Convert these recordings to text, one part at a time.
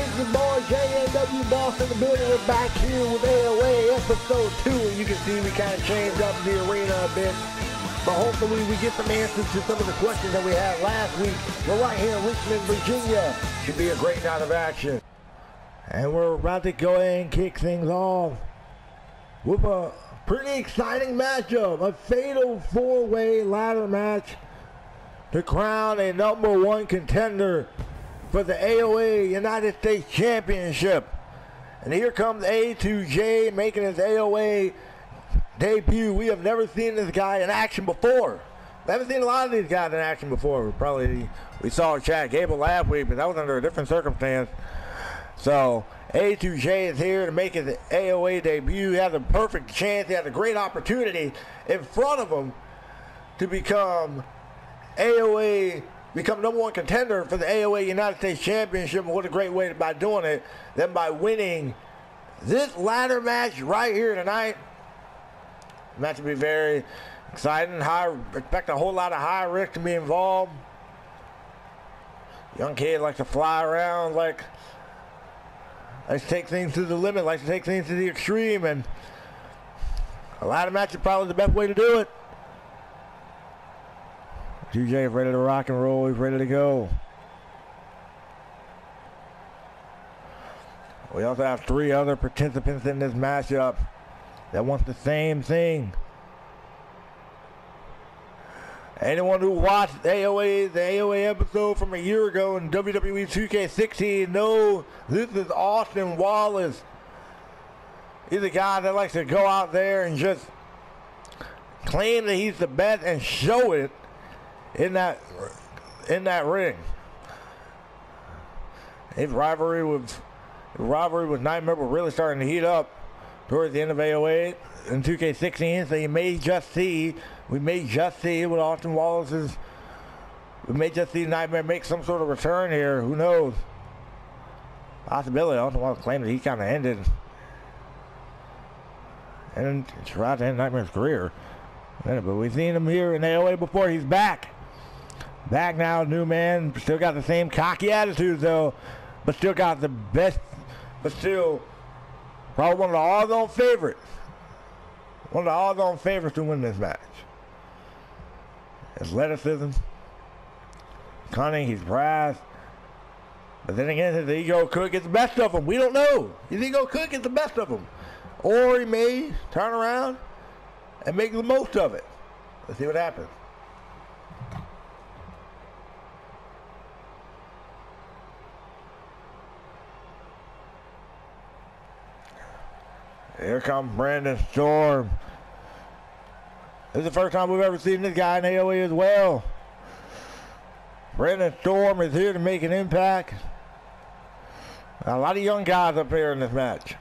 It's your boy JNW Boss in the building. We're back here with AOA episode 2, and you can see we kind of changed up the arena a bit. But hopefully we get some answers to some of the questions that we had last week. We're right here in Richmond, Virginia. Should be a great night of action. And we're about to go ahead and kick things off with a pretty exciting matchup. A fatal 4-way ladder match to crown a #1 contender for the AOA United States Championship. And here comes A2J making his AOA debut. We have never seen this guy in action before. We haven't seen a lot of these guys in action before. We saw Chad Gable last week, but that was under a different circumstance. So A2J is here to make his AOA debut. He has a perfect chance. He has a great opportunity in front of him to become #1 contender for the AOA United States Championship. And what a great way by doing it than by winning this ladder match right here tonight. The match will be very exciting. Expect a whole lot of high risk to be involved. Young kid likes to fly around, likes to take things to the limit, likes to take things to the extreme, and a ladder match is probably the best way to do it. TJ is ready to rock and roll. He's ready to go. We also have 3 other participants in this matchup that want the same thing. Anyone who watched the AOA episode from a year ago in WWE 2K16 knows this is Austin Wallace. He's a guy that likes to go out there and just claim that he's the best and show it in that ring. His rivalry with Nightmare was really starting to heat up towards the end of AOA in 2K16, so we may just see with Austin Wallace's, we may just see Nightmare make some sort of return here. Who knows? Possibility. Austin Wallace claimed that he kind of ended and tried to end Nightmare's career. But we've seen him here in AOA before. He's back. Back now, new man. Still got the same cocky attitude though, but still got the best, but still probably one of the odds-on favorites. One of the odds-on favorites to win this match. Athleticism, cunning, he's brass. But then again, his ego could get the best of him. We don't know. His ego could get the best of him. Or he may turn around and make the most of it. Let's see what happens. Here comes Brandon Storm. This is the first time we've ever seen this guy in AOA as well. Brandon Storm is here to make an impact. A lot of young guys up here in this match.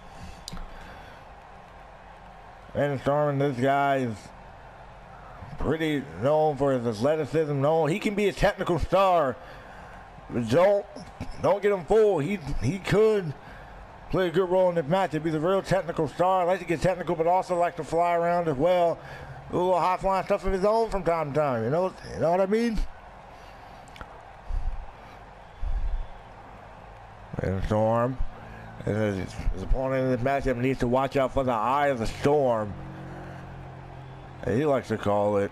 Brandon Storm, and this guy is pretty known for his athleticism. He can be a technical star, but don't get him fooled. He could play a good role in this match. He's a real technical star. I like to get technical, but also like to fly around as well. Do a little high flying stuff of his own from time to time. You know what I mean? And Storm, his opponent in this matchup needs to watch out for the eye of the storm, as he likes to call it.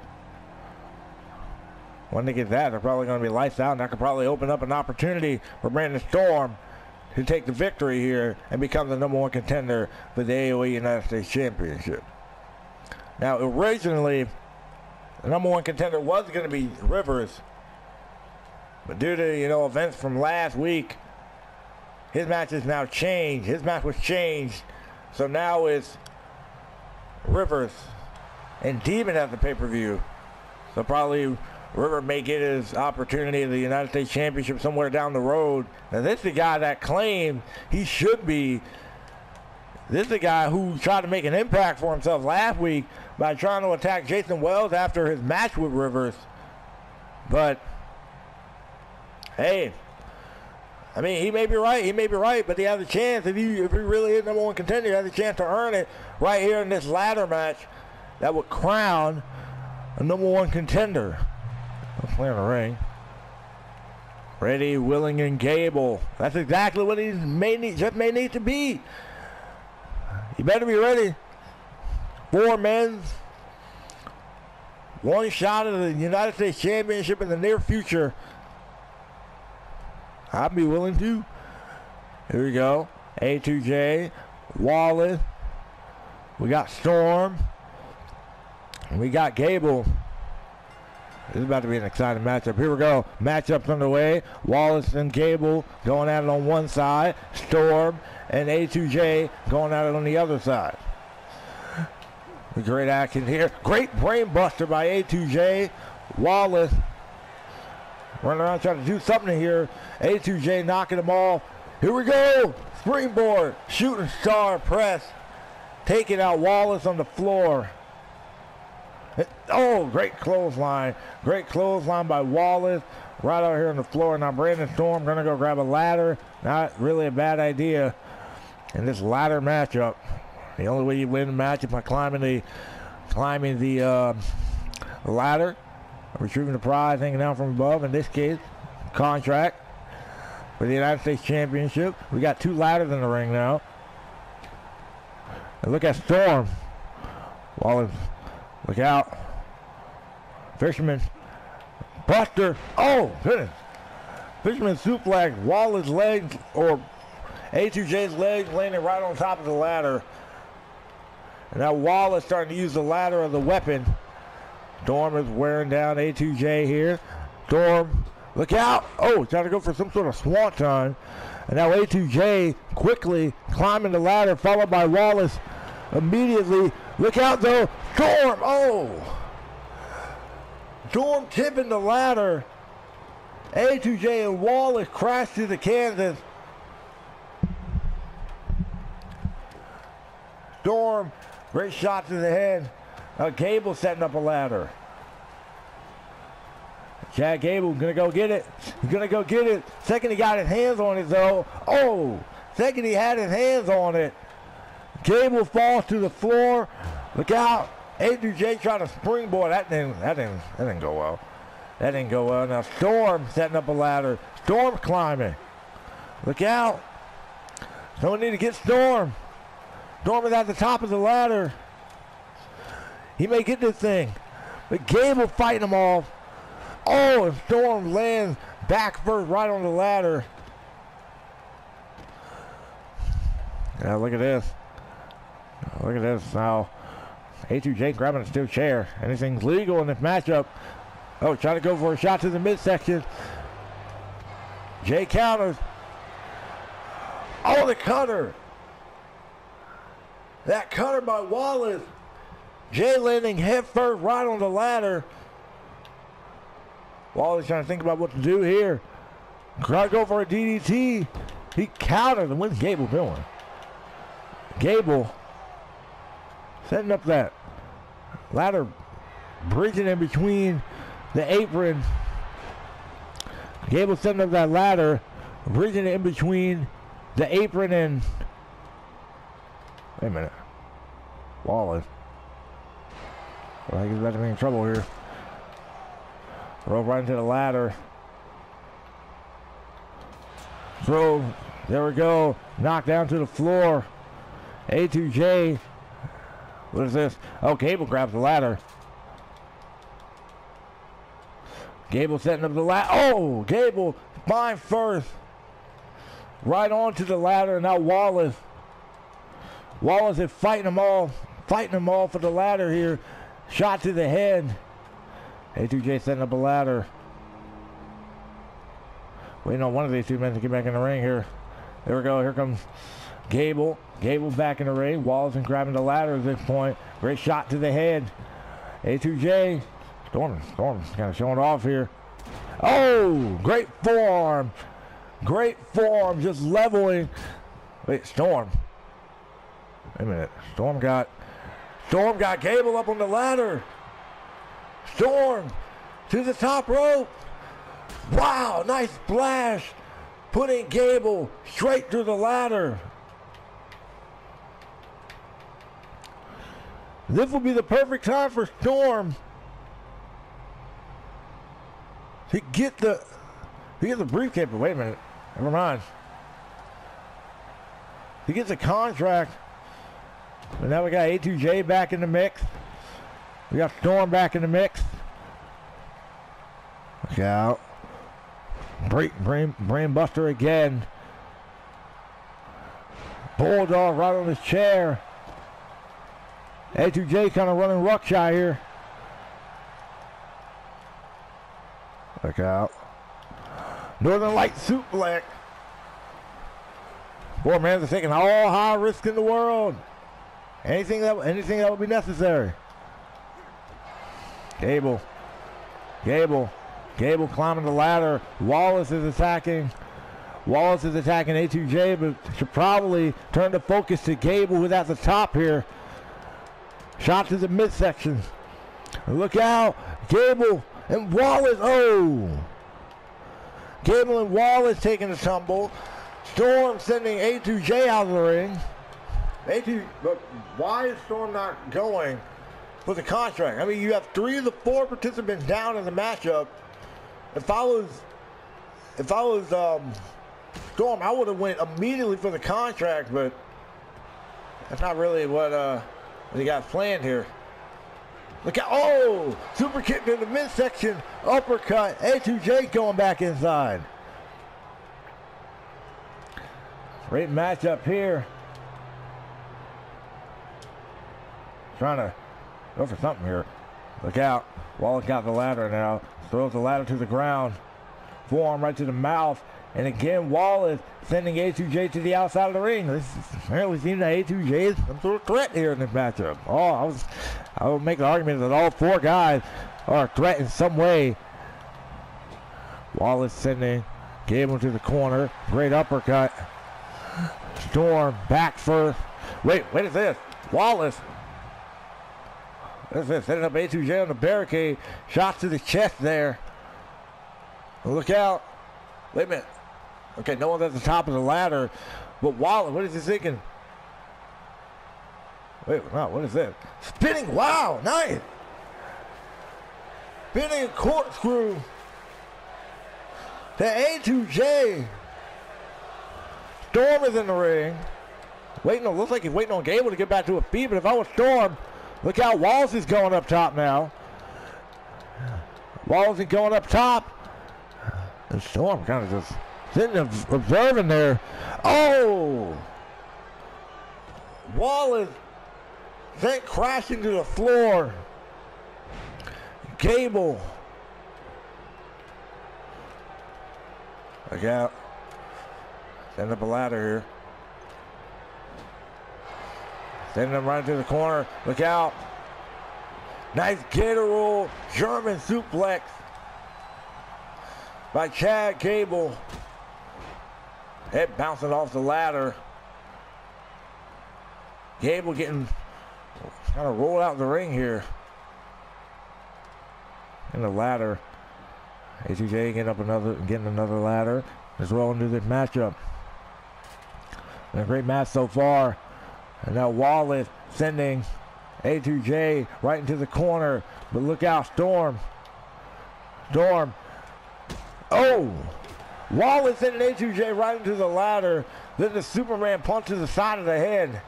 When they get that, they're probably going to be lights out, and that could probably open up an opportunity for Brandon Storm to take the victory here and become the #1 contender for the AOA United States Championship. Now, originally, the #1 contender was going to be Rivers, but due to events from last week, his match is now changed. His match was changed, so now it's Rivers and Demon at the pay-per-view. So probably River may get his opportunity in the United States Championship somewhere down the road. Now, this is the guy that claimed he should be. This is the guy who tried to make an impact for himself last week by trying to attack Jason Wells after his match with Rivers. But, hey, I mean, he may be right, but he has a chance. If he really is #1 contender, he has a chance to earn it right here in this ladder match that would crown a #1 contender. Let's play in the ring. Ready, willing, and Gable. That's exactly what he may need to be. You better be ready. 4 men. 1 shot at the United States Championship in the near future. I'd be willing to. Here we go. A2J. Wallace. We got Storm. And we got Gable. This is about to be an exciting matchup. Here we go. Matchups underway. Wallace and Gable going at it on one side. Storm and A2J going at it on the other side. Great action here. Great brain buster by A2J. Wallace running around trying to do something here. A2J knocking them off. Here we go. Springboard. Shooting star press. Taking out Wallace on the floor. Oh, great clothesline. Great clothesline by Wallace. Right out here on the floor. Now Brandon Storm going to go grab a ladder. Not really a bad idea in this ladder matchup. The only way you win the match is by climbing the ladder. Retrieving the prize hanging down from above. In this case, contract for the United States Championship. We got 2 ladders in the ring now. And look at Storm. Wallace. Look out. Fisherman. Buster. Oh, goodness. Fisherman suplex. Wallace's legs, or A2J's legs, landing right on top of the ladder. And now Wallace starting to use the ladder as a weapon. Storm is wearing down A2J here. Storm, look out. Oh, trying to go for some sort of swanton. And now A2J quickly climbing the ladder, followed by Wallace immediately. Look out, though. Storm, oh. Storm tipping the ladder. A2J and Wallace crash through the canvas. Storm, great shot to the head. Gable setting up a ladder. Chad Gable gonna go get it. He's gonna go get it. Second he got his hands on it, though. Oh, second he had his hands on it. Gable falls to the floor. Look out. A2J trying to springboard. That didn't go well. That didn't go well. Now Storm setting up a ladder. Storm climbing. Look out. Someone need to get Storm. Storm is at the top of the ladder. He may get this thing. But Gable fighting him off. Oh, and Storm lands back first right on the ladder. Now look at this. Look at this now. A2J grabbing a steel chair. Anything's legal in this matchup. Oh, trying to go for a shot to the midsection. Jay counters. Oh, the cutter. That cutter by Wallace. Jay landing head first right on the ladder. Wallace trying to think about what to do here. Trying to go for a DDT. He countered. And what's Gable doing? Gable setting up that ladder, bridging in between the apron. Gable setting up that ladder, bridging it in between the apron and... Wait a minute. Wallace. I think he's about to be in trouble here. Roll right into the ladder. Throw. There we go. Knocked down to the floor. A2J. What is this? Oh, Gable grabs the ladder. Gable setting up the ladder. Oh, Gable spine first. Right onto the ladder. Now Wallace. Wallace is fighting them all for the ladder here. Shot to the head. A2J setting up a ladder. Waiting on one of these 2 men to get back in the ring here. There we go. Here comes Gable. Gable back in the ring. Wallace grabbing the ladder at this point. Great shot to the head. A2J. Storm kind of showing off here. Oh, great forearm. Great forearm, just leveling. Wait, Storm. Wait a minute. Storm got Gable up on the ladder. Storm to the top rope. Wow, nice splash. Putting Gable straight through the ladder. This will be the perfect time for Storm to get He gets a briefcase, but wait a minute. Never mind. He gets a contract. But now we got A2J back in the mix. We got Storm back in the mix. Look out. Brain buster again. Bulldog right on his chair. A2J kind of running ruckshot here. Look out. Northern Light suplex. Boy, man, they're taking all high risk in the world. Anything that would be necessary. Gable climbing the ladder. Wallace is attacking A2J, but should probably turn the focus to Gable, who's at the top here. Shot to the midsection. Look out. Gable and Wallace. Oh. Gable and Wallace taking a tumble. Storm sending A2J out of the ring. But why is Storm not going for the contract? I mean, you have 3 of the 4 participants down in the matchup. If I was Storm, I would have went immediately for the contract, but that's not really what you got planned here. Look out! Oh, super kick in the midsection, uppercut. A2J going back inside. Great matchup here. Trying to go for something here. Look out. Wallace got the ladder now. Throws the ladder to the ground. Forearm right to the mouth. And again, Wallace sending A2J to the outside of the ring. This apparently seems that A2J is some sort of threat here in this matchup. Oh, I would make the argument that all 4 guys are a threat in some way. Wallace sending Gable to the corner. Great uppercut. Storm back first. Wait is this? Wallace. What is this? Setting up A2J on the barricade. Shot to the chest there. Look out. Wait a minute. Okay, no one's at the top of the ladder. But Wallace, what is he thinking? Wait, no, what is this? Spinning, wow, nice. Spinning corkscrew to A2J. Storm is in the ring. Looks like he's waiting on Gable to get back to his feet, but if I was Storm, look how Wallace is going up top now. Wallace is going up top. And Storm kind of just sitting observing there. Oh! Wallace sent crashing to the floor. Gable. Look out. Send up a ladder here. Sending him right to the corner. Look out. Nice gator roll. German suplex by Chad Gable. Head bouncing off the ladder. Gable getting kind of rolled out the ring here. And the ladder. A2J getting another ladder. Let's roll into this matchup. And a great match so far. And now Wallace sending A2J right into the corner. But look out, Storm. Oh! Wallace sending A2J right into the ladder. Then the Superman punch to the side of the head.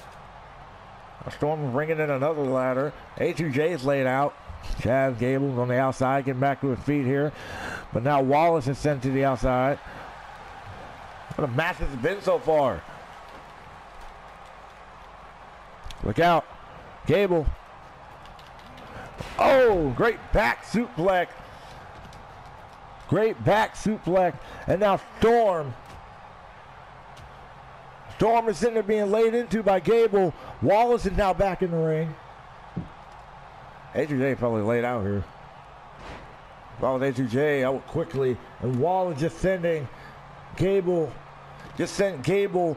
Storm bringing in another ladder. A2J is laid out. Chad Gable's on the outside, getting back to his feet here. But now Wallace is sent to the outside. What a match it's been so far. Look out. Gable. Oh, great back suplex. Great back suplex. And now Storm. Storm is sitting there being laid into by Gable. Wallace is now back in the ring. A2J probably laid out here. Wallace A2J out quickly. And Wallace just sending Gable. Just sent Gable.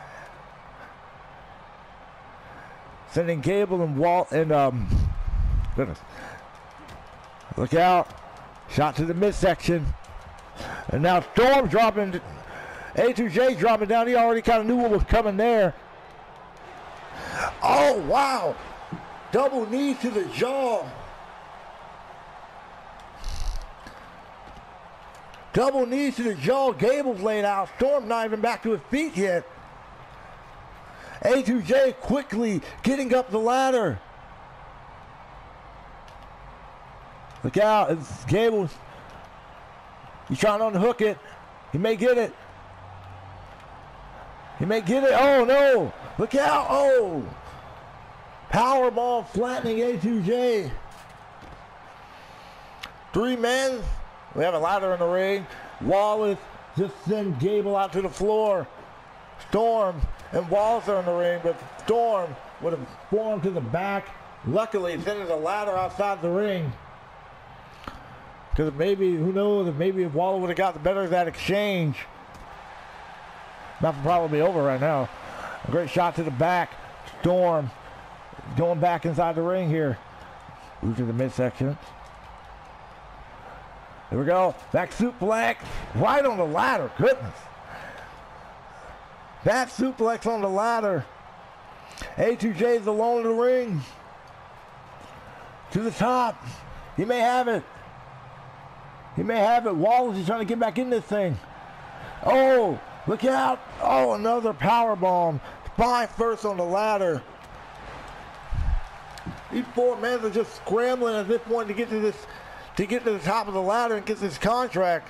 Sending Gable and goodness. Look out. Shot to the midsection. And now Storm dropping. A2J dropping down. He already kind of knew what was coming there. Oh, wow. Double knee to the jaw. Double knees to the jaw. Gable's laid out. Storm not even back to his feet yet. A2J quickly getting up the ladder. Look out. It's Gable. He's trying to unhook it. He may get it. He may get it. Oh, no. Look out. Oh. Powerbomb flattening A2J. 3 men. We have a ladder in the ring. Wallace just sent Gable out to the floor. Storm and Wallace are in the ring, but Storm would have fallen to the back. Luckily, sending the ladder outside the ring. Because maybe, who knows, maybe if Wallace would have got the better of that exchange. That would probably be over right now. A great shot to the back. Storm going back inside the ring here. Move to the midsection. Here we go. Back suplex. Right on the ladder. Goodness. Back suplex on the ladder. A2J is alone in the ring. To the top. He may have it. He may have it. Wallace is trying to get back in this thing. Oh, look out. Oh, another power bomb. Spine first on the ladder. These 4 men are just scrambling at this point to get to this, to get to the top of the ladder and get this contract.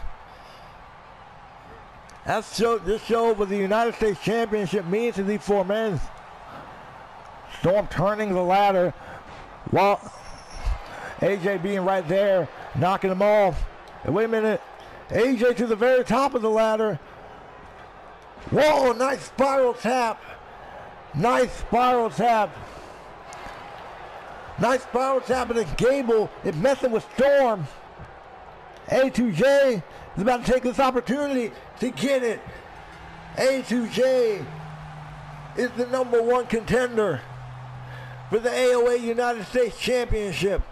This show what the United States Championship means to these 4 men. Storm turning the ladder while AJ being right there, knocking them off. And wait a minute. AJ to the very top of the ladder. Whoa, nice spiral tap. Nice spiral tap. Nice spiral tap, and then Gable is messing with Storm. A2J is about to take this opportunity to get it. A2J is the #1 contender for the AOA United States Championship.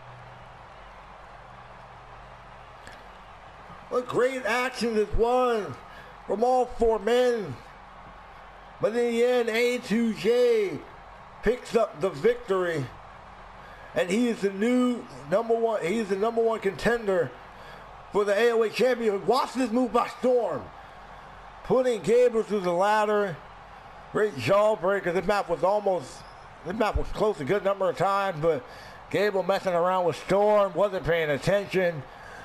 What great action this was from all 4 men. But in the end, A2J picks up the victory. And he is the new #1. He is the #1 contender for the AOA champion. Watch this move by Storm. Putting Gable through the ladder. Great jawbreaker. This map was close a good number of times, but Gable messing around with Storm, wasn't paying attention.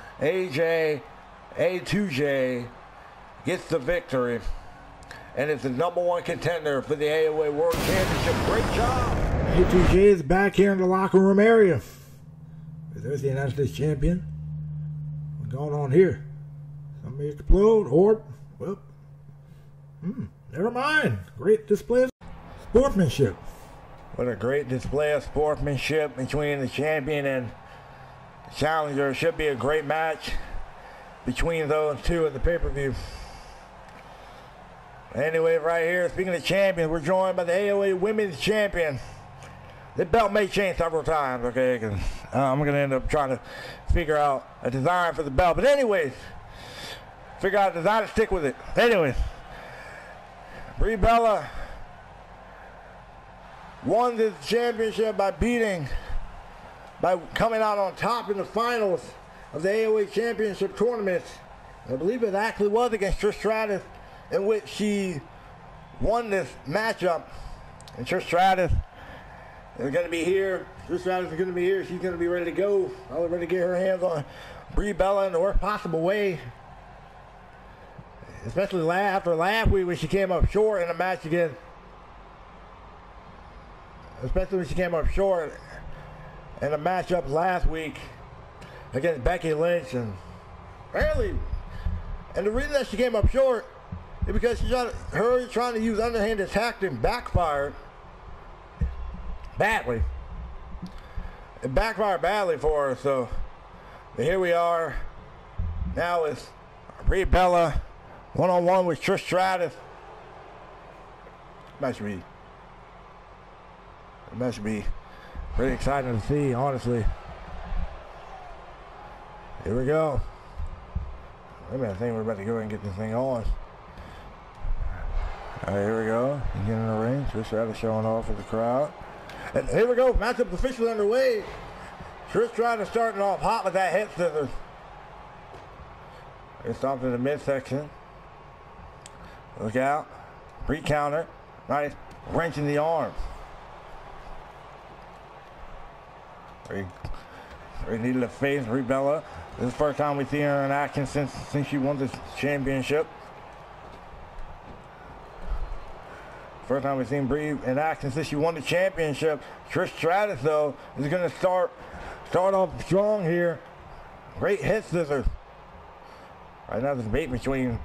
A2J gets the victory and is the #1 contender for the AOA World Championship. Great job. A2J is back here in the locker room area. There's the United States champion. What's going on here? Somebody explode or, well, never mind. Great display of sportsmanship. What a great display of sportsmanship between the champion and the challenger. It should be a great match between those two at the pay-per-view. Anyway, right here, speaking of champions, we're joined by the AOA Women's Champion. The belt may change several times, okay? Cause, I'm going to end up trying to figure out a design for the belt. But anyways, figure out a design to stick with it. Anyways, Brie Bella won this championship by coming out on top in the finals of the AOA Championship tournament. I believe it actually was against Trish Stratus, in which she won this matchup. And Trish Stratus is going to be here. Trish Stratus is going to be here. She's going to be ready to go. I'm ready to get her hands on Brie Bella in the worst possible way. Especially after last week when she came up short in a match again. Especially when she came up short in a matchup last week against Becky Lynch. And apparently, and the reason that she came up short is because her trying to use underhanded tactic backfired badly. It backfired badly for her, so here we are. Now it's Brie Bella one-on-one with Trish Stratus. That should be pretty exciting to see, honestly. Here we go. Wait a minute, I think we're about to go and get this thing on. All right, here we go. He's getting in the ring. Trish Stratus showing off for the crowd. And here we go. Matchup officially underway. Trish Stratus starting off hot with that head scissors. It's stopped in the midsection. Look out. Pre-counter. Nice wrench in the arms. We needed to face Brie Bella. This is the first time we've seen her in action since she won this championship. First time we've seen Brie in action since she won the championship. Trish Stratus, though, is going to start off strong here. Great hit scissors. Right now, there's a debate between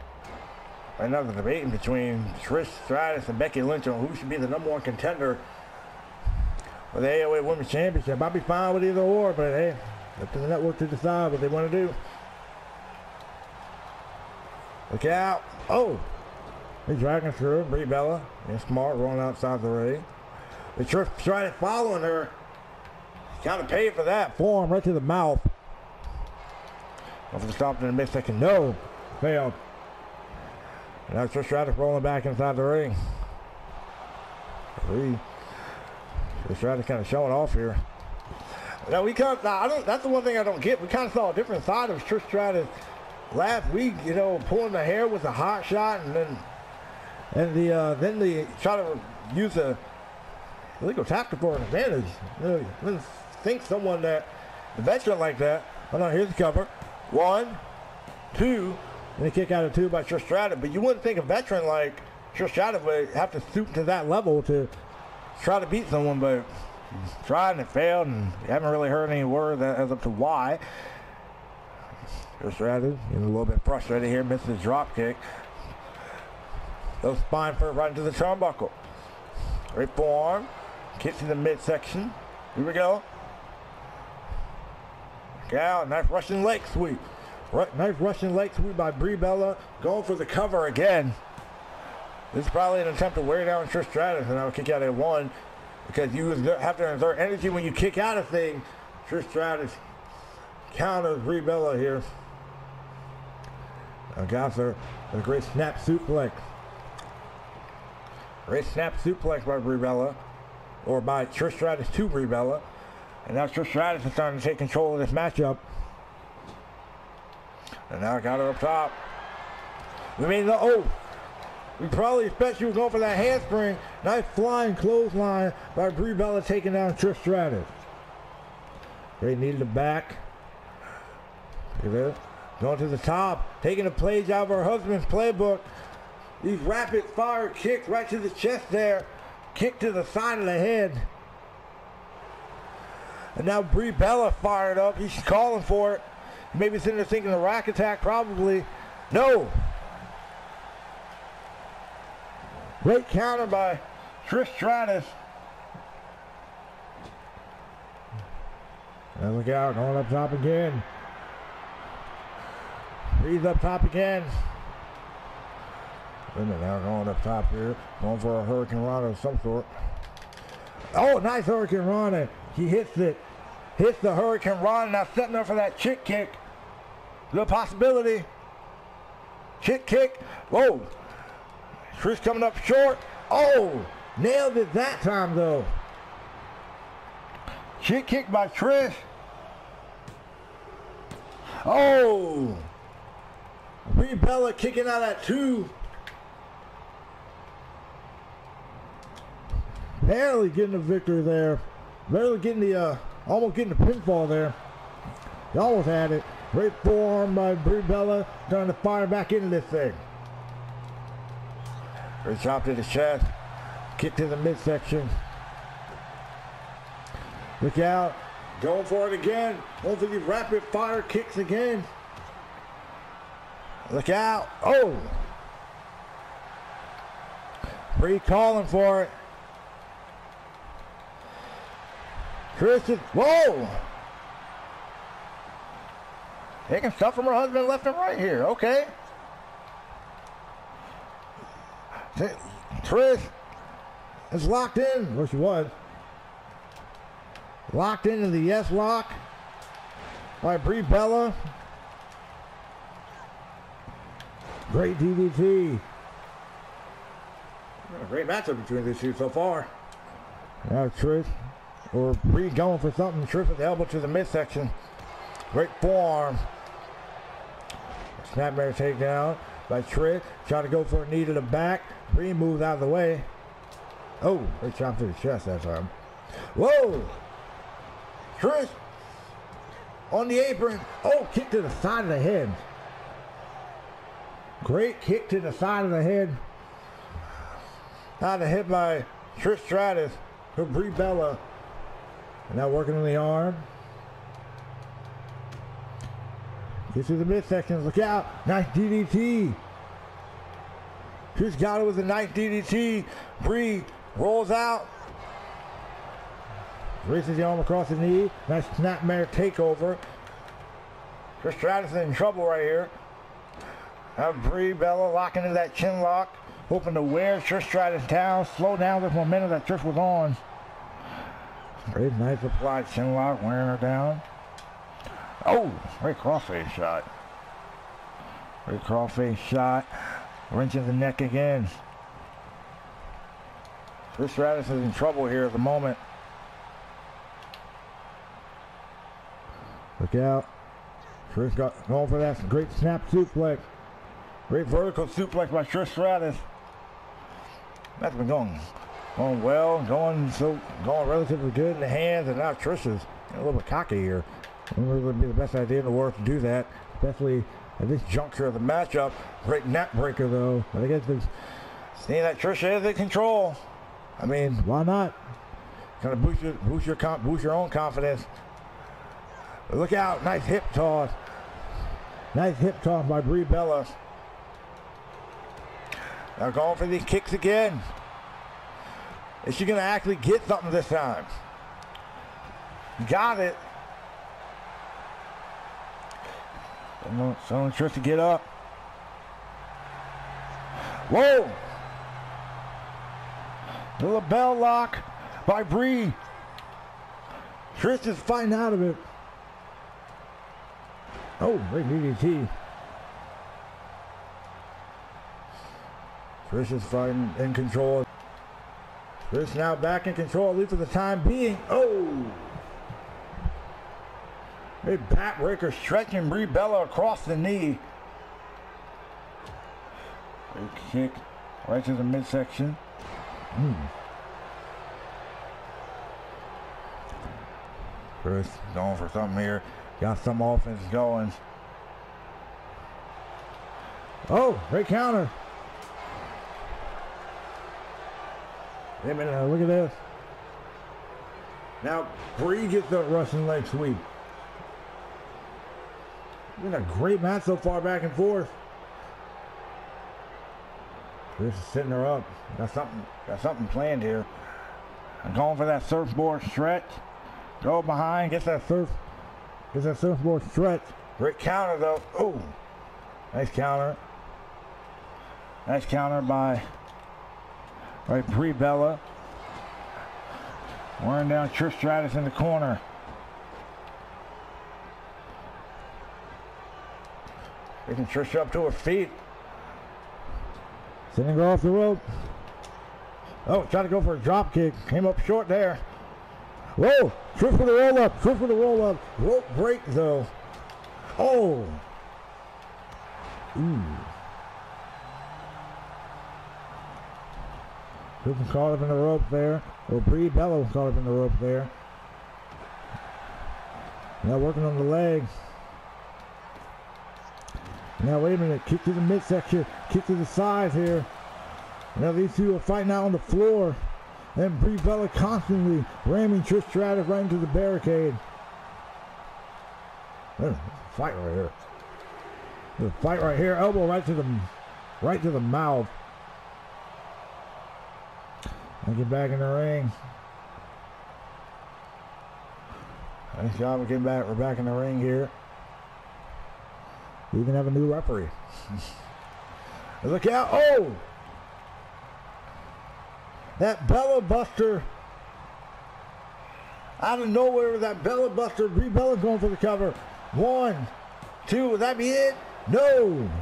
Trish Stratus and Becky Lynch on who should be the #1 contender for the AOA Women's Championship. I'll be fine with either or, but hey, up to the network to decide what they want to do. Look out. Oh! He's dragging through. Brie Bella. And smart, rolling outside the ring. The Trish Stratus following her. Kind of paid for that. Forearm right to the mouth. Over the stomp in the midsection. No. Failed. And now Trish Stratus rolling back inside the ring. Trish Stratus kind of showing off here. Now that's the one thing I don't get. We kind of saw a different side of Trish Stratus last week. You know, pulling the hair with a hot shot, and then they try to use a illegal tactic for an advantage. You know, I didn't think someone that a veteran like that. Oh no, here's the cover. 1, 2, and a kick out of 2 by Trish Stratus. But you wouldn't think a veteran like Trish Stratus would have to stoop to that level to try to beat someone, but tried and it failed, and we haven't really heard any word as up to why. Trish Stratus getting a little bit frustrated here, misses the drop kick. Those spine first right into the turnbuckle. Great forearm, kicks in the midsection. Here we go. Yeah, nice Russian leg sweep. Nice Russian leg sweep by Brie Bella. Going for the cover again. This is probably an attempt to wear down Trish Stratus, and I'll kick out at 1 because you have to exert energy when you kick out a thing. Trish Stratus counters Brie Bella here. Got her a great snap suplex. Great snap suplex by Brie Bella, or by Trish Stratus to Brie Bella. And now Trish Stratus is starting to take control of this matchup. And now I got her up top. We probably expect she was going for that handspring. Nice flying clothesline by Brie Bella taking down Trish Stratus. They needed the back. Look at this. Going to the top. Taking a page out of her husband's playbook. These rapid fire kicks right to the chest there. Kick to the side of the head. And now Brie Bella fired up. He's calling for it. Maybe sitting there thinking a rack attack, probably. No. Great counter by Trish Stratus. And look out, going up top again. Breeze up top again. And now going up top here. Going for a Hurricane Rana of some sort. Oh, nice Hurricane Rana. He hits it. Hits the Hurricane Rana. Now setting up for that chick kick. Good possibility. Chick kick. Whoa. Trish coming up short. Oh, nailed it that time though. Chick kick by Trish. Oh. Brie Bella kicking out at 2. Barely getting the victory there. Barely getting the, almost getting the pinfall there. He almost had it. Great forearm by Brie Bella, trying to fire back into this thing. Great chop to the chest. Kick to the midsection. Look out. Going for it again. Going for these rapid fire kicks again. Look out. Oh. Brie calling for it. Trish is, whoa. Taking stuff from her husband left and right here. Okay. Trish is locked in. Well, she was. Locked into the yes lock by Brie Bella. Great DDT. A great matchup between these two so far. Now Trish, or Brie going for something. Trish with the elbow to the midsection. Great forearm. snapmare takedown by Trish. Trying to go for a knee to the back. Bree moves out of the way. Oh, they chopped to the chest that time. Whoa! Trish on the apron. Oh, kick to the side of the head. Great kick to the side of the head. Had a hit by Trish Stratus for Brie Bella. And now working on the arm. Gets to the midsection. Look out. Nice DDT. Trish got it with a nice DDT. Brie rolls out. Races the arm across the knee. Nice snapmare takeover. Trish Stratus is in trouble right here. Now Brie Bella locking into that chin lock. Hoping to wear Trish Stratus down. Slow down the momentum that Trish was on. Very nice applied chin lock. Wearing her down. Oh, great crossface shot. Great crossface shot. Wrenching the neck again. Trish Stratus is in trouble here at the moment. Look out. Trish going for that great snap suplex. Great vertical suplex by Trish Stratus. That's been going well, going relatively good in the hands, and now Trish is a little bit cocky here. It would be the best idea in the world to do that, especially at this juncture of the matchup. Great neck breaker though. I think it's seeing that Trish is in control. I mean, why not? Kind of boost your own confidence. Look out! Nice hip toss. Nice hip toss by Brie Bella. Now going for these kicks again. Is she gonna actually get something this time? Got it. Someone tries to get up. Whoa! The lapel lock by Brie. Trish is fighting out of it. Oh, great DDT. Trish is fighting in control. Trish now back in control, at least for the time being. Oh! A backbreaker stretching Brie Bella across the knee. Great kick right to the midsection. Trish going for something here. Got some offense going. Oh, great counter. Wait a minute, look at this. Now, Brie gets the Russian leg sweep. Been a great match so far, back and forth. This is setting her up. Got something planned here. I'm going for that surfboard stretch. Go behind, gets that surfboard stretch. Great counter though. Oh, nice counter. Nice counter by Brie Bella. Wearing down Trish Stratus in the corner. Taking Trish up to her feet. Sending her off the rope. Oh, tried to go for a drop kick. Came up short there. Whoa! Trish with a roll up. Trish with a roll up. Rope break though. Oh! Ooh. Trish was caught up in the rope there. Well, Brie Bella was caught up in the rope there. Now working on the legs. Now wait a minute, kick to the midsection, kick to the sides here. Now these two are fighting out on the floor. And Brie Bella constantly ramming Trish Stratus right into the barricade. There's a fight right here. There's a fight right here, elbow right to the mouth. Now get back in the ring. Nice job of getting back. We're back in the ring here. We even have a new referee. Look out. Oh! That Bella Buster. Out of nowhere with that Bella Buster. Brie Bella going for the cover. 1, 2. Would that be it? No.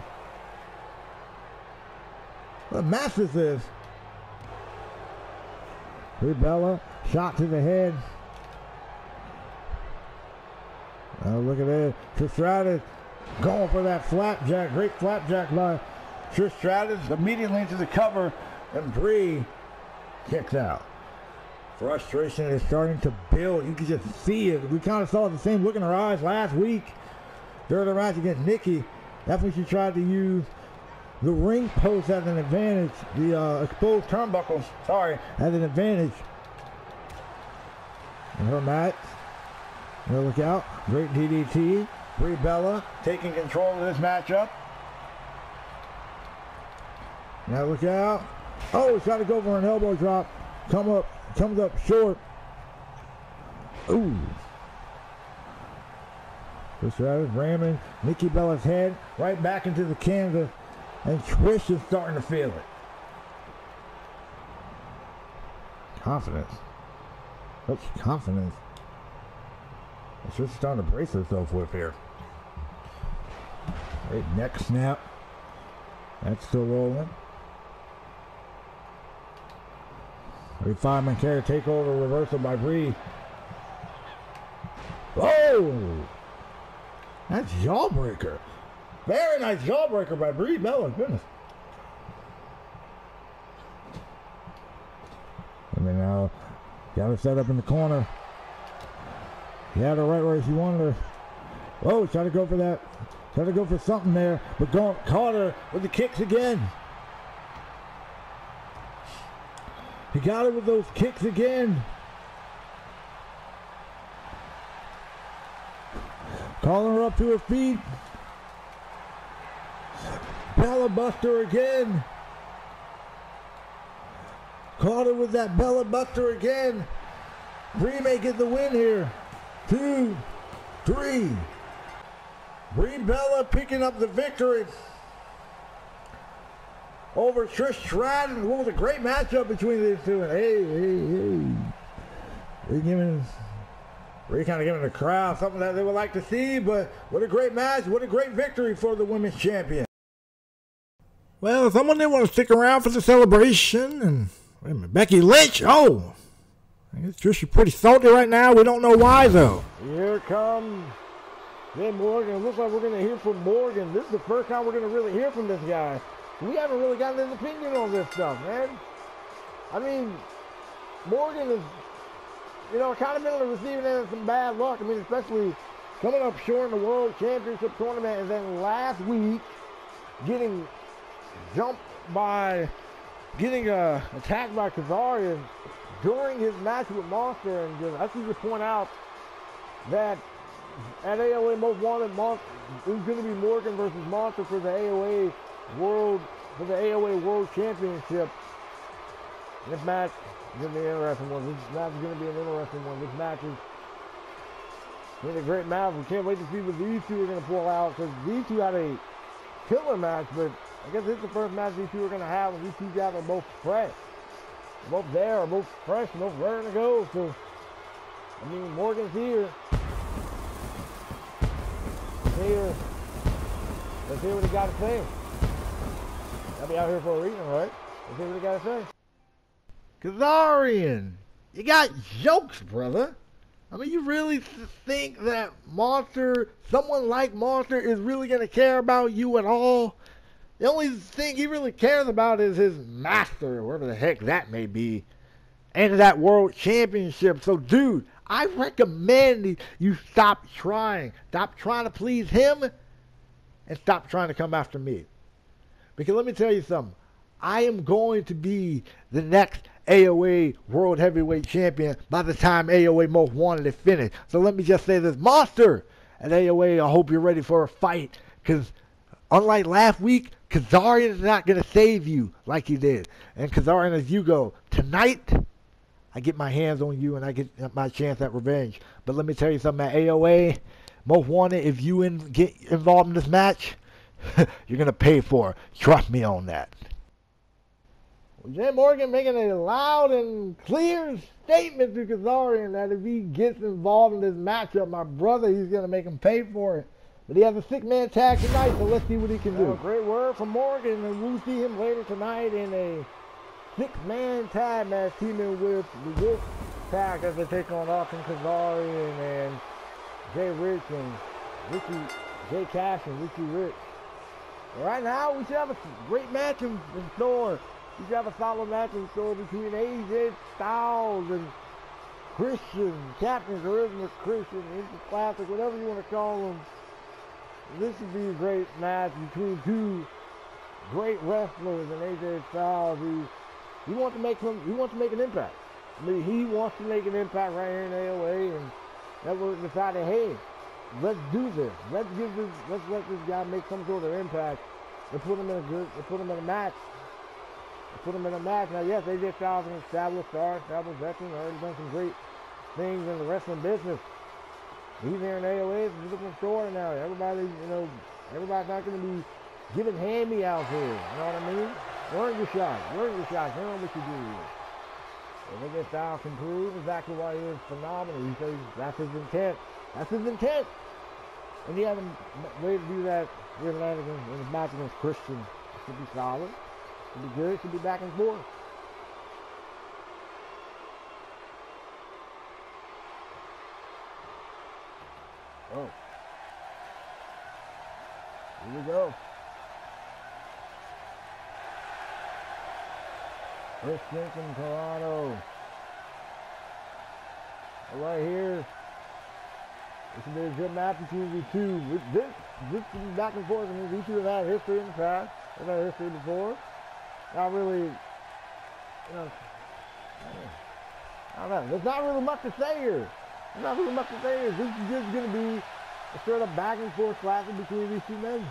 What a match this is. Brie Bella. Shot to the head. Oh, look at this. Trish Stratus Going for that flapjack. Great flapjack by Trish Stratus. Immediately into the cover. And Brie kicks out. Frustration is starting to build. You can just see it. We kind of saw the same look in her eyes last week during the match against Nikki. That's when she tried to use the ring post as an advantage. The exposed turnbuckles, as an advantage. And her match. Now look out. Great DDT. Brie Bella taking control of this matchup. Now look out. Oh, trying to go for an elbow drop. Comes up short. Ooh. Trish Stratus ramming Nikki Bella's head right back into the canvas. And Trish is starting to feel it. Confidence. Such confidence. And Trish is starting to brace herself with here. Great neck snap. That's still rolling. A fireman carry takeover reversal by Brie. Oh! That's jawbreaker. Very nice jawbreaker by Brie Bella. Goodness. And then now, got her set up in the corner. He had her right where she wanted her. Oh, tried to go for that. Tried to go for something there, but caught her with the kicks again. He got her with those kicks again. Calling her up to her feet. Bella Buster again. Caught her with that Bella Buster again. Brie may get the win here. 2, 3. Brie Bella picking up the victory over Trish Stratus. What was a great matchup between these two. Hey. Brie kind of giving the crowd something that they would like to see, but what a great match. What a great victory for the women's champion. Well, someone didn't want to stick around for the celebration. And wait a minute, Becky Lynch. Oh, I guess Trish is pretty salty right now. We don't know why, though. Here comes Morgan. It looks like we're going to hear from Morgan. This is the first time we're going to really hear from this guy. We haven't really gotten his opinion on this stuff, man. I mean, Morgan is, kind of been on the receiving end of some bad luck. I mean, especially coming up short in the World Championship tournament, and then last week getting attacked by Kazarian during his match with Monster. And I should just point out that at AOA Most Wanted, it was going to be Morgan versus Monster for the AOA World Championship. This match is going to be an interesting one. This match is going to be a great match. We can't wait to see what these two are going to pull out, because these two had a killer match, but I guess this is the first match these two are going to have, and these two guys are both fresh. They're both there, both fresh, both ready to go. So, I mean, Morgan's here. Let's hear what he got to say. I'll be out here for a reason, right? Let's hear what he got to say. Kazarian, you got jokes, brother. I mean, you really think that someone like Monster is really going to care about you at all? The only thing he really cares about is his master, wherever the heck that may be, and that World Championship. So, dude, I recommend you stop trying. Stop trying to please him and stop trying to come after me. Because let me tell you something. I am going to be the next AOA World Heavyweight Champion by the time AOA Most Wanted is finished. So let me just say this. Monster at AOA, I hope you're ready for a fight. Because unlike last week, Kazarian is not going to save you like he did. And Kazarian, as you go, tonight, I get my hands on you and I get my chance at revenge. But let me tell you something, at AOA Most Wanted, if you get involved in this match, you're going to pay for it. Trust me on that. Well, Jay Morgan making a loud and clear statement to Kazarian that if he gets involved in this matchup, my brother, he's going to make him pay for it. But he has a 6-man tag tonight, so let's see what he can do. Great word from Morgan, and we'll see him later tonight in a 6-man tag match teaming with the Wolf Tag as they take on Austin Kazarian and Jay Rich and Ricky Jay Cash and Ricky Rich. Right now, we should have a great match in store. We should have a solid match in store between AJ Styles and Christian, Captain Charisma Christian, Interclassic, whatever you want to call them. This would be a great match between two great wrestlers and AJ Styles. He wants to make an impact. I mean, he wants to make an impact right here in AOA, and Network decided, hey, let's do this. Let's let this guy make some sort of impact. They put him in a match. Now, yes, AJ Styles is an established star, established veteran, already done some great things in the wrestling business. He's here in AOA. It's a different story now. Everybody's not going to be giving hand-me-outs here. You know what I mean? Learn your shot. Learn what you do here. If AJ Styles can prove exactly why he is phenomenal, he says that's his intent. That's his intent. And he has a way to do that here in his match against Christian. It should be solid. It should be good. It should be back and forth. Oh. Here we go. Christian from Toronto. Right here. This will be a good match between these two. This is back and forth. I mean, these two have had history in the past. They've had history before. Not really, I don't know. There's not really much to say here. This is just going to be a straight up back and forth classic between these two men.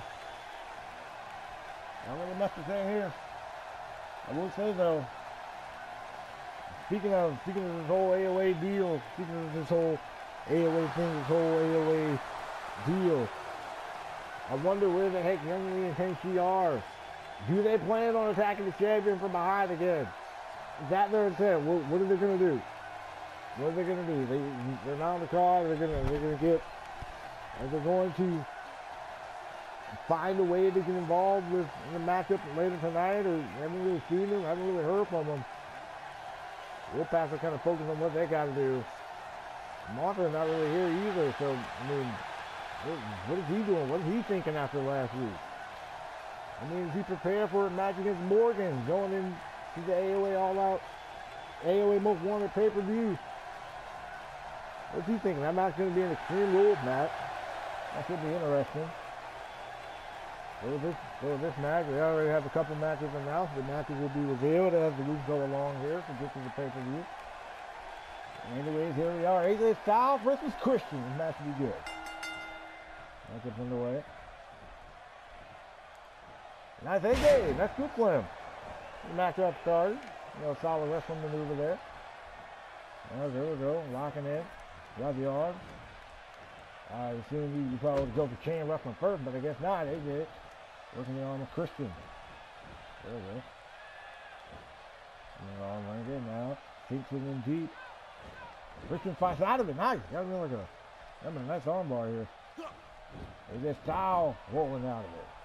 Not really much to say here. I will say though, speaking of this whole AOA deal, speaking of this whole AOA thing, this whole AOA deal, I wonder where the heck Young Lee and Tenchi are. Do they plan on attacking the champion from behind again? Is that their intent? What are they going to do? What are they going to do? They're not on the card. They're going to find a way to get involved in the matchup later tonight, or haven't really seen them, haven't really heard from them. Wolfpack are kind of focused on what they got to do. Martha's not really here either, so, I mean, what is he doing? What is he thinking after last week? I mean, is he prepared for a match against Morgan, going into the AOA All-Out, AOA Most Wanted pay-per-view? What's he thinking? That match is going to be an Extreme Rules match. That should be interesting. For this match, we already have a couple matches announced. The matches will be revealed as the weeks go along here, so this is the pay-per-view. Anyways, here we are. AJ Styles versus Christian. This match will be good. Matchup's underway. Nice AJ. That's good for him. The matchup started. Solid wrestling maneuver there. There we go. Locking in. Got the arm. I assume you probably would go for chain wrestling first, but I guess not. AJ working the arm of Christian. There we go. And the arm right there now. Sinks it in deep. Christian fights out of it. Nice. Got me like a nice arm bar here. AJ Styles rolling out of it.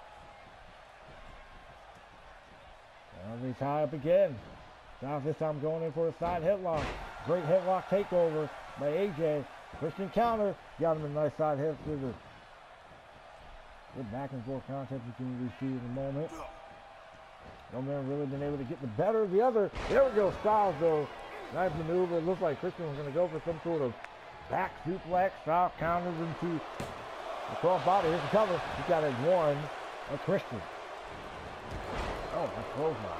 And he's high up again. Styles this time going in for a side headlock. Great headlock takeover by AJ. Christian counter. Got him a nice side head scissor. Good back and forth contest between these two in a moment. No man really been able to get the better of the other. There we go. Styles though. Nice maneuver. It looks like Christian was going to go for some sort of back suplex. Styles counters into the cross body. Here's the cover. He got it one of Christian. Oh, that's close now.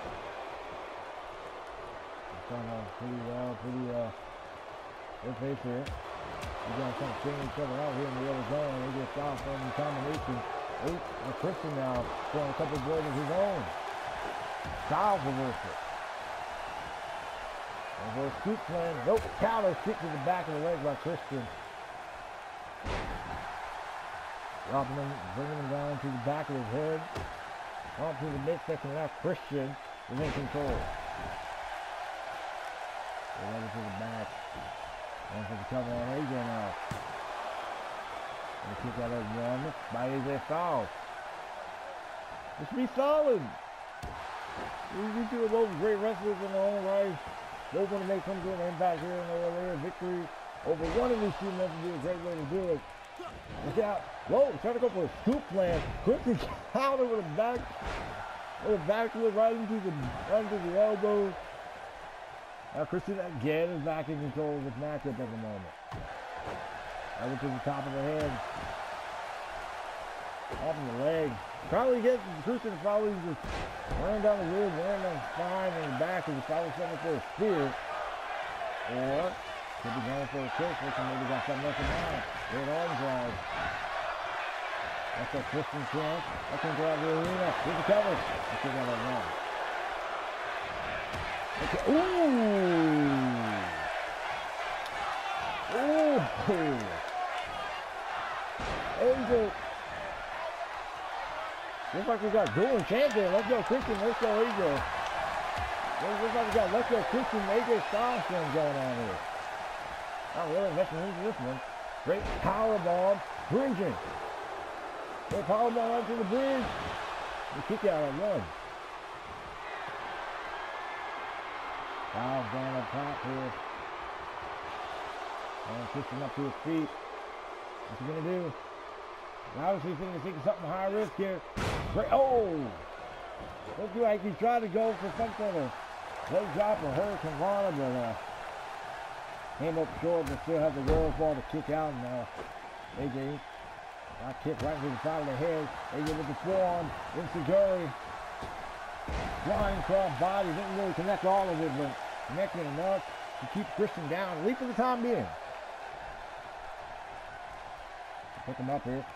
Pretty good face here. We're going to kind of clean each other out here in the other zone. They get Styles from the combination. And Christian now throwing a couple of blows of his own. Styles reversed it. Reverse scoop plan. Nope. Counter kick to the back of the leg by Christian. Dropping him, bringing him down to the back of his head. On to the midsection. Now Christian is in control. Ready to the back. Going for the cover on AJ now. And kick out of one by AJ Styles. This be solid. These two are both great wrestlers in their own right. Both want to make some sort of impact here in AOA. Victory over one of these two men would be a great way to do it. Look out. Whoa, trying to go for a scoop slam. Christian counter with a back flip right into the elbow. Now Christian again is back in control of this matchup at the moment. Over to the top of the head. Off in the leg. Probably gets Christian probably just wearing down the rib, wearing down the spine and the back and probably something for a spear. Or could be going for a kick. Christian maybe got something else in mind. Great arm drag. That's a Christian chance. I can go out the arena. Here's the cover. I think I got one. Okay. Ooh! Angel. Looks like we got dueling champion. Let's go Christian. Let's go AJ. Looks like we got Let's Go Christian AJ Styles thing going on here. Not really investing into this one. Great power bomb. Bridging. Great power bomb right to the bridge. We kick out at one. Styles down up top here. And Christian up to his feet. What's he gonna do? Obviously thinking something high risk here. Great. Oh! Looks like he's trying to go for some sort of leg drop or hurricane rana, but came up short, but still has the wherewithal to kick out. And AJ got kicked right to the side of the head. AJ with the forearm. Insecurity. Flying cross body. Didn't really connect all of it, but connected enough to keep Christian down, at least for the time being. Pick him up here.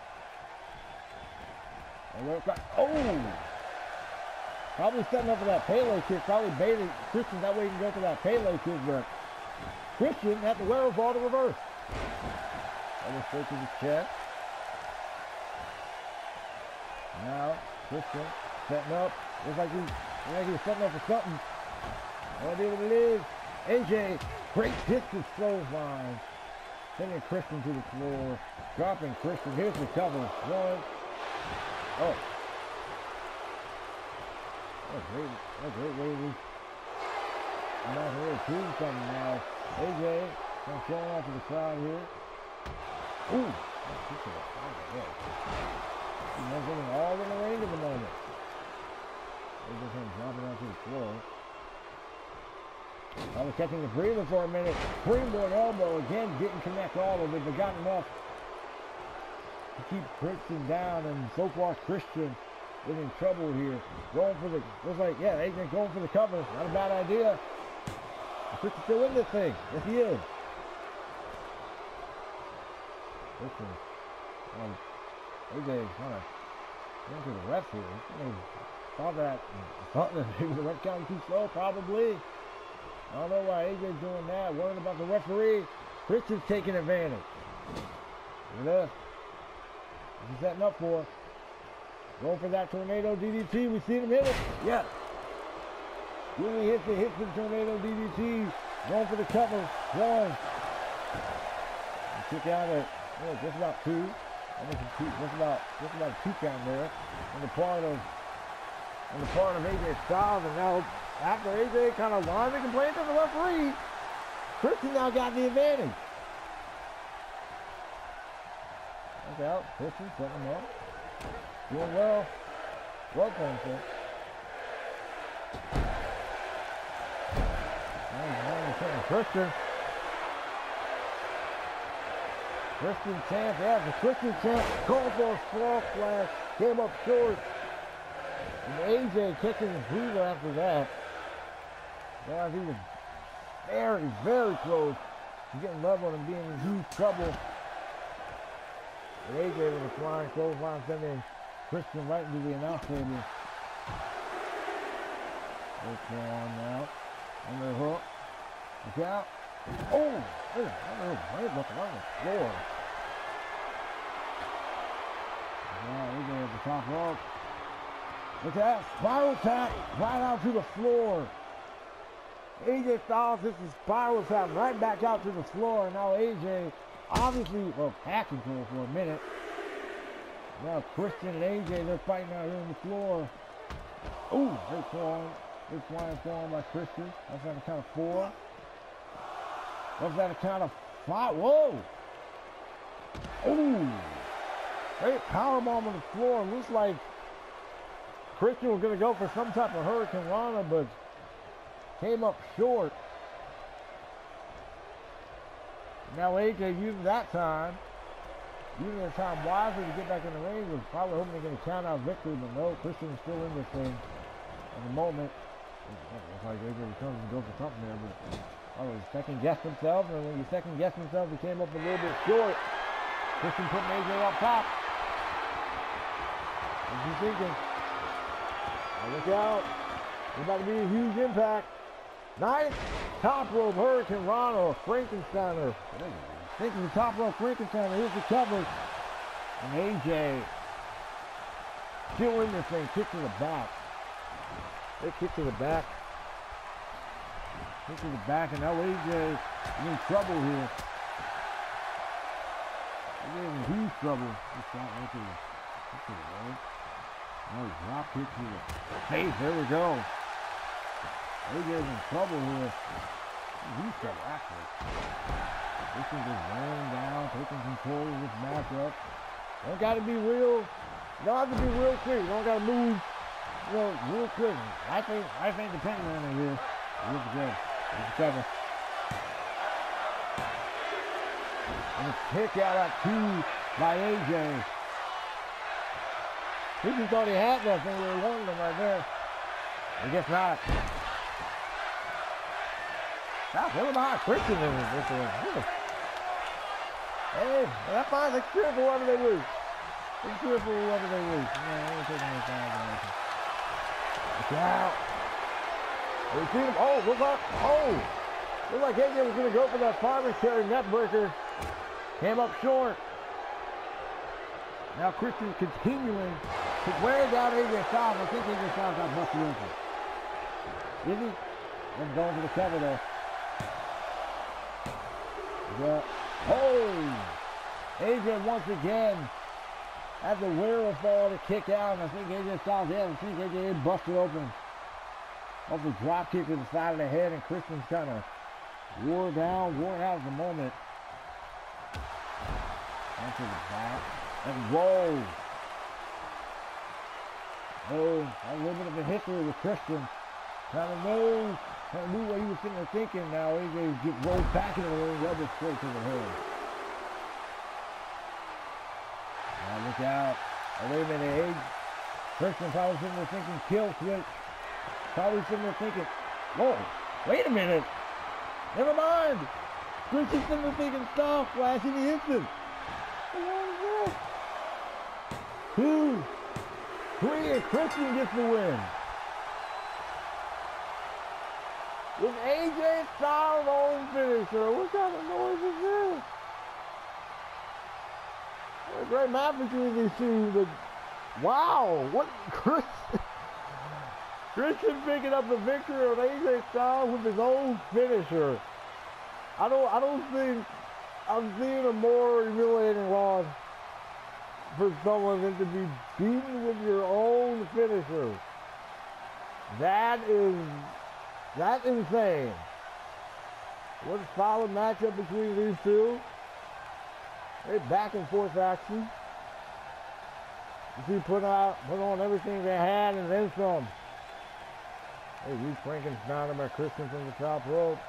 Oh! Probably setting up for that Pele kick. Probably baiting Christian that way he can go for that Pele kick, but Christian had the wherewithal to reverse. That straight to the chest. Now, Christian setting up. Looks like he's setting up for something. No idea what it is. AJ, great distance clothesline. Sending Christian to the floor. Dropping Christian. Here's the cover. One. Oh. That's great way to I'm not really doing something now. AJ kind of showing off to the side here. Ooh. He's getting all in the ring at the moment. AJ kind of dropping onto the floor. I was catching the breather for a minute. Springboard elbow again, didn't connect all of it, but got enough to keep Christian down. And so far, Christian is in trouble here. Going for the, looks like, yeah, AJ going for the cover. Not a bad idea. Christian's still in this thing. Yes, he is. Christian, AJ kind of going to the ref here. Thought that he was the ref counting too slow, probably. I don't know why AJ's doing that. Worrying about the referee. Christian's taking advantage. Look at this. He's setting up for it. Going for that tornado DDT. We see him hit it. Yeah. Really hits the tornado DDT. Going for the cover. One. Kick out at just about two. Just about a 2 count there. On the part of AJ Styles, and now after AJ kind of whined and complained to the referee, Christian now got the advantage. Look out, Christian setting him up. Doing well. Well done, sir. Christian chance, yeah, the Christian chance called for a frog splash, came up short. And AJ catching his breather after that. Yeah, he was very, very close to getting leveled and being in huge trouble. And AJ with a flying clothesline sending Christian right into the announce table. What's going on now? Under the hook. Look out. Oh! Right on the floor. Yeah, AJ at the top rope. Look at that. Spiral tap right out to the floor. AJ Styles, this is spiral tap right back out to the floor. And now AJ obviously, well, hacking to it for a minute. Now Christian and AJ, they're fighting out here on the floor. Ooh, big forearm. Big flying forearm by Christian. That's at a count of 4. That's at a count of 5. Whoa! Ooh! Great powerbomb on the floor. Looks like Christian was going to go for some type of Hurricane Rana, but came up short. Now AJ using that time. Using the time wisely to get back in the ring. Was probably hoping to get a count out victory, but no, Christian is still in this thing at the moment. Looks like AJ was trying to go for something there, but he second guessed himself, and when he second guessed himself, he came up a little bit short. Christian putting AJ up top. What's he thinking? Now look out. It's about to be a huge impact. Nice top rope Hurricane Rana or Frankensteiner. Thinking the top rope Frankensteiner. Here's the cover. And AJ still in this thing. Kick to the back. They kick to the back. Kick to the back, and now AJ is in trouble here. AJ in huge trouble. Just got right to the right. Oh, drop kick to the face. There we go. AJ's in trouble here. Huge trouble, actually. This is just laying down, taking control of this matchup. Don't got to be real. You don't have to be real quick. You don't got to move, real quick. I think depending on it here. Here's the good. Here's the cover. And a kick out at 2 by AJ. He just thought he had that thing. We were warning him right there. I guess not. Stop. Never mind. Christian in this one. Hey, that's fine. Let's cheer for whoever they lose. Let's cheer for whoever they lose. Yeah, we're taking this time. Look out. We see him. Oh, look like. Oh. Looked like AJ was going to go for that arbitrary net breaker. Came up short. Now Christian continuing to wear down AJ Styles. I think AJ Styles got busted open. Is he? Then going for the cover there. Yeah. Oh! AJ once again had the wherewithal to kick out, and I think AJ Styles, I think AJ busted open off the drop kick to the side of the head, and Christian's kind of wore out at the moment. Onto the back. And whoa! Oh, a little bit of a history with Christian. Kind of knew what he was sitting there thinking. Now AJ get rolled back into the ring, elbow straight to the head. Now look out. Oh, wait a minute, Christian probably sitting there thinking kill switch. Probably sitting there thinking, whoa, wait a minute. Never mind. Christian sitting there thinking stop, flash in the instant. What is that? 2, 3, and Christian gets the win. With AJ Styles' own finisher. What kind of noise is this? What a great match between these two. But wow, what Christian picking up the victory on AJ Styles with his own finisher. I don't think I'm seeing a more humiliating loss for someone than to be beaten with your own finisher. That's insane. What a solid matchup between these two. Very back and forth action. You see, put on everything they had and then some. Hey, Reed Frankenstein by Christian from the top rope.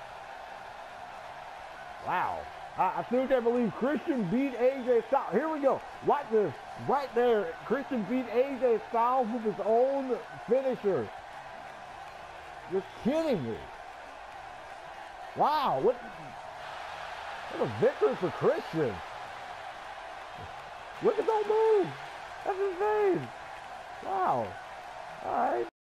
Wow. I still can't believe Christian beat AJ Styles. Here we go. Watch this. Right there. Christian beat AJ Styles with his own finisher. You're kidding me. Wow. What a victory for Christian. Look at that move. That's insane. Wow. All right.